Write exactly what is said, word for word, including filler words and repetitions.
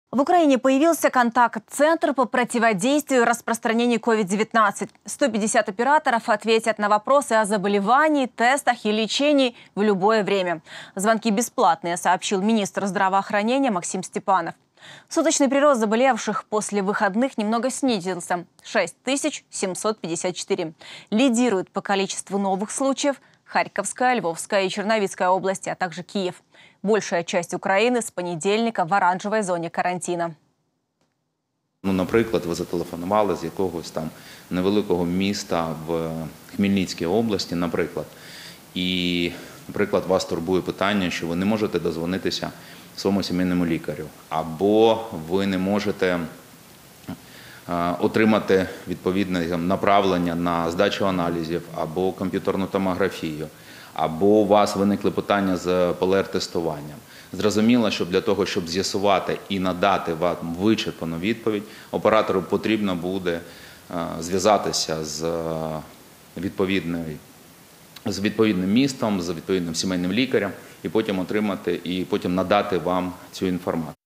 В Украине появился контакт-центр по противодействию распространению ковид девятнадцать. сто пятьдесят операторов ответят на вопросы о заболевании, тестах и лечении в любое время. Звонки бесплатные, сообщил министр здравоохранения Максим Степанов. Суточный прирост заболевших после выходных немного снизился – шесть тысяч семьсот пятьдесят четыре. Лидируют по количеству новых случаев Харьковская, Львовская и Черновицкая области, а также Киев. Большая часть України з понедільника в оранжевій зоні карантину. Ну, наприклад, ви зателефонували з якогось там невеликого міста в Хмельницькій області, наприклад. І, наприклад, вас турбує питання, що ви не можете дозвонитися своєму сімейному лікарю. Або ви не можете отримати відповідне направлення на здачу аналізів, або комп'ютерну томографію, або у вас виникли питання з ПЛР-тестуванням. Зрозуміло, що для того, щоб з'ясувати і надати вам вичерпану відповідь, оператору потрібно буде зв'язатися з відповідною з відповідним містом, з відповідним сімейним лікарем і потім отримати і потім надати вам цю інформацію.